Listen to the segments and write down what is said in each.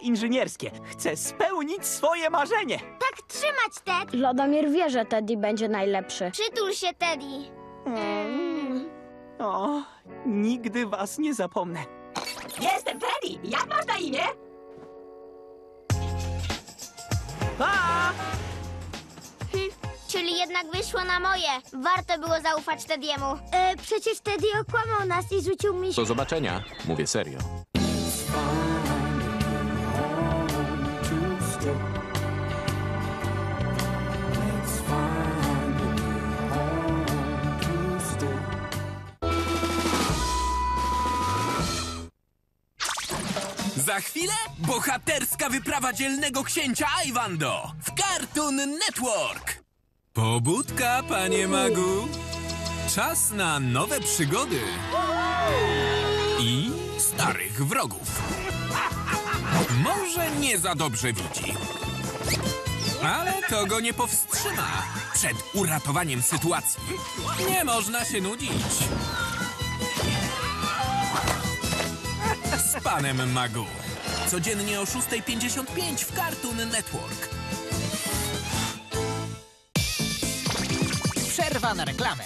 inżynierskie. Chcę spełnić swoje marzenie. Tak trzymać, Ted! Lodomir wie, że Teddy będzie najlepszy. Przytul się, Teddy. O, nigdy was nie zapomnę. Jestem Teddy! Jak masz na imię? Pa! Czyli jednak wyszło na moje. Warto było zaufać Teddy'emu. Przecież Teddy okłamał nas i rzucił mi... Do zobaczenia. Mówię serio. Za chwilę bohaterska wyprawa dzielnego księcia Ajwando w Cartoon Network. Pobudka, panie magu. Czas na nowe przygody i starych wrogów. Może nie za dobrze widzi, ale to go nie powstrzyma przed uratowaniem sytuacji. Nie można się nudzić. Z panem Magu. Codziennie o 6:55 w Cartoon Network. Przerwa na reklamę.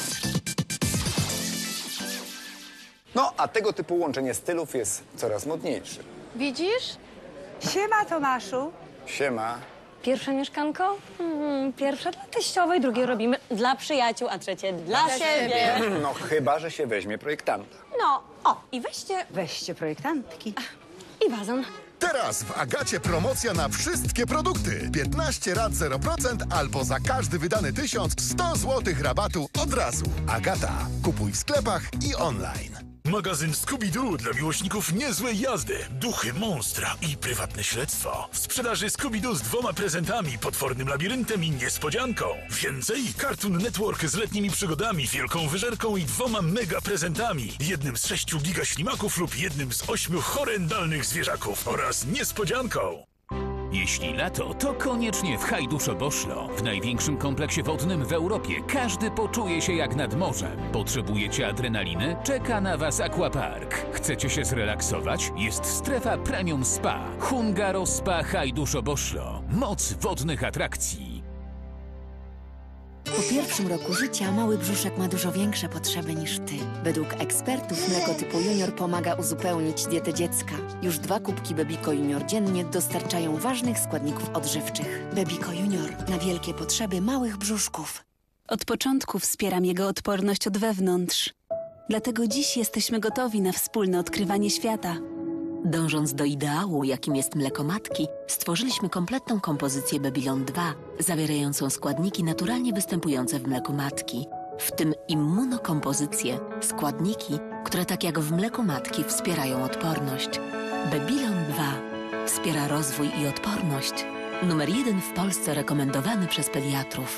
No, a tego typu łączenie stylów jest coraz modniejsze. Widzisz? Siema, Tomaszu. Siema. Pierwsze mieszkanko? Pierwsze dla teściowej, drugie robimy dla przyjaciół, a trzecie dla siebie. No, chyba że się weźmie projektanta. No, o, i weźcie Weźcie projektantki. i wazon. Teraz w Agacie promocja na wszystkie produkty. 15 rat 0% albo za każdy wydany 1000 100 zł rabatu od razu. Agata. Kupuj w sklepach i online. Magazyn Scooby-Doo dla miłośników niezłej jazdy, duchy, monstra i prywatne śledztwo. W sprzedaży Scooby-Doo z 2 prezentami, potwornym labiryntem i niespodzianką. Więcej Cartoon Network z letnimi przygodami, wielką wyżerką i 2 mega prezentami. Jednym z 6 gigaślimaków lub jednym z 8 horrendalnych zwierzaków oraz niespodzianką. Jeśli lato, to koniecznie w Hajduszo-Boszlo. W największym kompleksie wodnym w Europie każdy poczuje się jak nad morzem. Potrzebujecie adrenaliny? Czeka na Was Aquapark. Chcecie się zrelaksować? Jest strefa Premium Spa. Hungaro Spa Hajduszo-Boszlo. Moc wodnych atrakcji. Po pierwszym roku życia mały brzuszek ma dużo większe potrzeby niż ty. Według ekspertów mleko typu junior pomaga uzupełnić dietę dziecka. Już 2 kubki Bebiko Junior dziennie dostarczają ważnych składników odżywczych. Bebiko Junior na wielkie potrzeby małych brzuszków. Od początku wspieram jego odporność od wewnątrz. Dlatego dziś jesteśmy gotowi na wspólne odkrywanie świata. Dążąc do ideału, jakim jest mleko matki, stworzyliśmy kompletną kompozycję Babylon 2, zawierającą składniki naturalnie występujące w mleku matki, w tym immunokompozycję, składniki, które tak jak w mleku matki wspierają odporność. Babylon 2 wspiera rozwój i odporność. Numer 1 w Polsce rekomendowany przez pediatrów.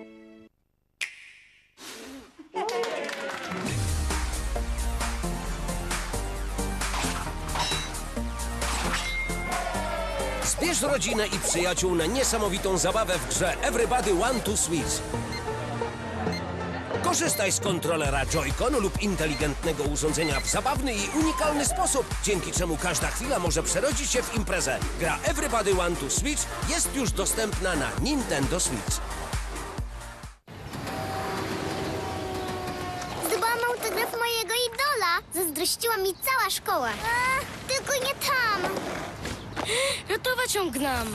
Zbierz rodzinę i przyjaciół na niesamowitą zabawę w grze Everybody Want to Switch. Korzystaj z kontrolera Joy-Con lub inteligentnego urządzenia w zabawny i unikalny sposób, dzięki czemu każda chwila może przerodzić się w imprezę. Gra Everybody Want to Switch jest już dostępna na Nintendo Switch. Zdobyłam autograf mojego idola. Zazdrościła mi cała szkoła. Tylko nie tam. Ratować ją gnam.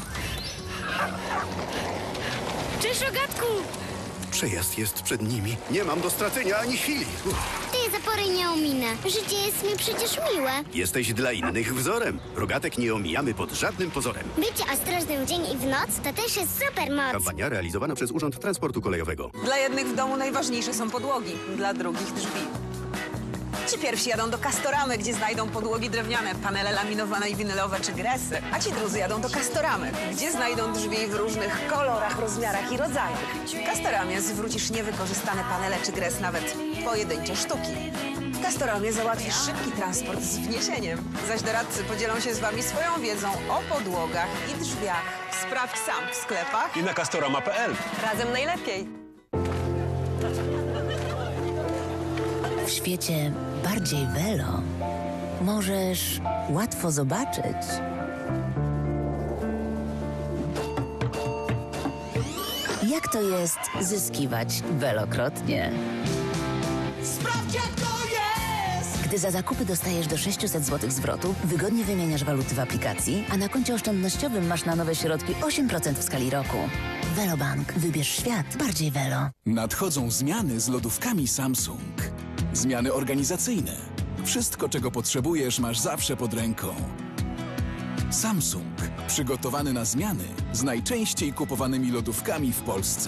Cześć, rogatku! Przejazd jest przed nimi. Nie mam do stracenia ani chwili. Tej zapory nie ominę. Życie jest mi przecież miłe. Jesteś dla innych wzorem. Rogatek nie omijamy pod żadnym pozorem. Bycie ostrożnym w dzień i w noc to też jest super moc. Kampania realizowana przez Urząd Transportu Kolejowego. Dla jednych w domu najważniejsze są podłogi, dla drugich drzwi. Ci pierwsi jadą do Castoramy, gdzie znajdą podłogi drewniane, panele laminowane i winylowe czy gresy. A ci drudzy jadą do Castoramy, gdzie znajdą drzwi w różnych kolorach, rozmiarach i rodzajach. W Castoramie zwrócisz niewykorzystane panele czy gres, nawet pojedyncze sztuki. W Castoramie załatwisz szybki transport z wniesieniem. Zaś doradcy podzielą się z wami swoją wiedzą o podłogach i drzwiach. Sprawdź sam w sklepach i na castorama.pl. Razem najlepiej. W świecie bardziej welo możesz łatwo zobaczyć, Jak to jest zyskiwać wielokrotnie? Sprawdź jak to jest! Gdy za zakupy dostajesz do 600 zł zwrotu, wygodnie wymieniasz waluty w aplikacji, a na koncie oszczędnościowym masz na nowe środki 8% w skali roku. Velobank. Wybierz świat bardziej Velo. Nadchodzą zmiany z lodówkami Samsung. Zmiany organizacyjne. Wszystko, czego potrzebujesz, masz zawsze pod ręką. Samsung. Przygotowany na zmiany z najczęściej kupowanymi lodówkami w Polsce.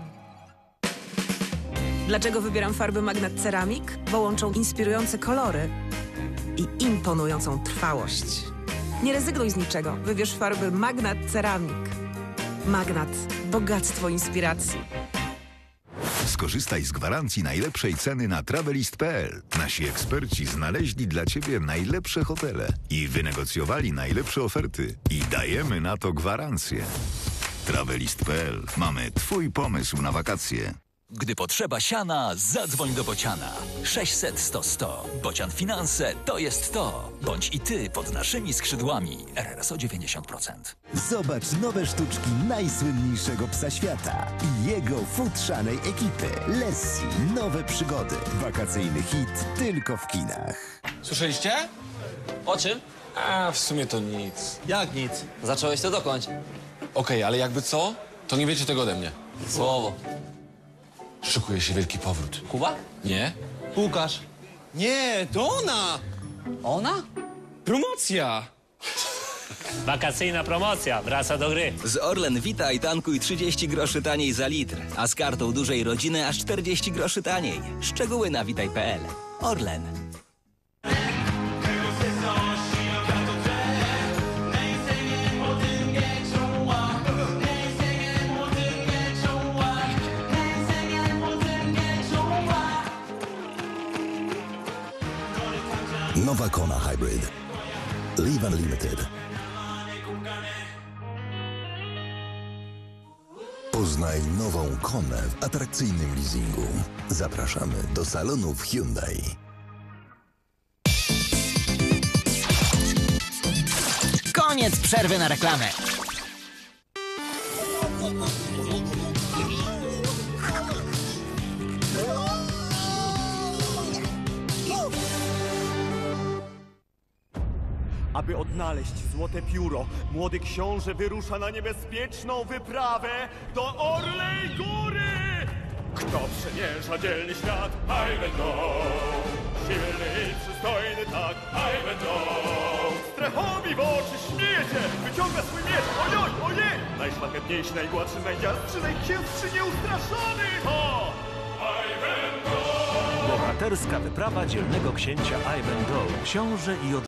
Dlaczego wybieram farby Magnat Ceramic? Bo łączą inspirujące kolory i imponującą trwałość. Nie rezygnuj z niczego. Wybierz farby Magnat Ceramic. Magnat. Bogactwo inspiracji. Skorzystaj z gwarancji najlepszej ceny na Travelist.pl. Nasi eksperci znaleźli dla Ciebie najlepsze hotele i wynegocjowali najlepsze oferty. I dajemy na to gwarancję. Travelist.pl. Mamy Twój pomysł na wakacje. Gdy potrzeba siana, zadzwoń do Bociana. 600 100 100. Bocian Finanse to jest to. Bądź i ty pod naszymi skrzydłami. RRSO 90%. Zobacz nowe sztuczki najsłynniejszego psa świata i jego futrzanej ekipy. Lassie. Nowe przygody. Wakacyjny hit tylko w kinach. Słyszeliście? O czym? A, w sumie to nic. Jak nic? Zacząłeś to dokończ. Okej, ale jakby co, to nie wiecie tego ode mnie. Słowo. Szykuje się wielki powrót. Kuba? Nie? Łukasz. Nie, to ona! Ona? Promocja! Wakacyjna promocja. Wraca do gry. Z Orlen witaj, tankuj 30 groszy taniej za litr, a z kartą dużej rodziny aż 40 groszy taniej. Szczegóły na witaj.pl. Orlen. Nowa Kona Hybrid. Live Unlimited. Poznaj nową Konę w atrakcyjnym leasingu. Zapraszamy do salonów Hyundai. Koniec przerwy na reklamę. Aby odnaleźć złote pióro, młody książę wyrusza na niebezpieczną wyprawę do Orlej Góry! Kto przemierza dzielny świat? Ivanhoe! Silny i przystojny tak, Ivanhoe! Strechowi w oczy śmiecie, wyciąga swój miecz, ojoj, ojej! Najszlachetniejszy, najgładszy, najdziarstszy, najksięstszy, nieustraszony to Ivanhoe! Bohaterska wyprawa dzielnego księcia Ivanhoe, książę i